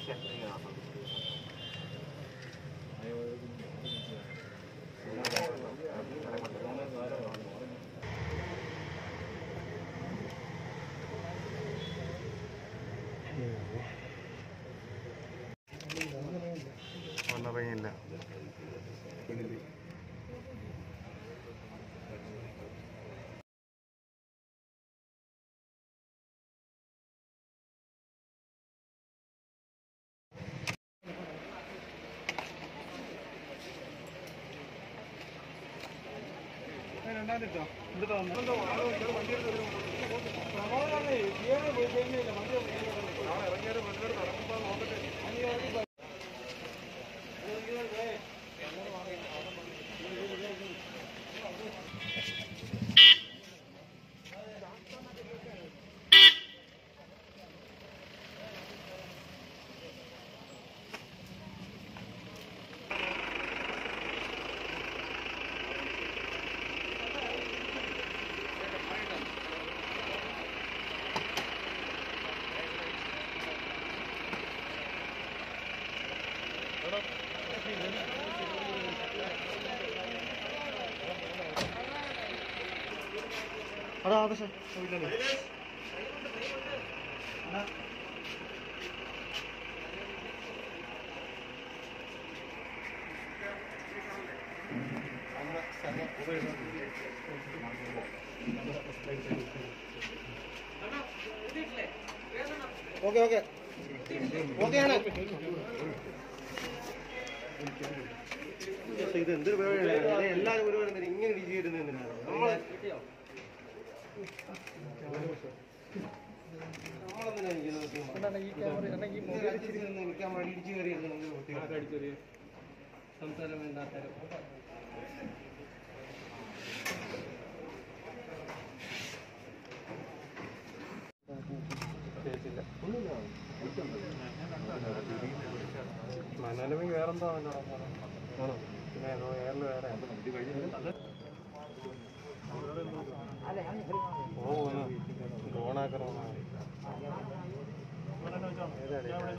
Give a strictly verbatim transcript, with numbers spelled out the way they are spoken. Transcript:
ഒന്നറിയില്ല. രണ്ടാമത്തെ ഇട്ടോ എന്തിട്ടോ അതാ അതെ സാർ ഇല്ലല്ലേ ഓക്കെ ഓക്കെ ഓക്കെയാണ്. ഇത് എന്തൊരു പരിപാടിയാണ്, എല്ലാവരും ഒരുപാട് ഇങ്ങനെ ഡിജി വരുന്നതിനാണ് സംസാരം വേണ്ടാത്ത മനോരമയ്ക്ക് വേറെന്തോ ആണോ പിന്നെ വേറെ വേറെ ഓ ഓണാക്കണോ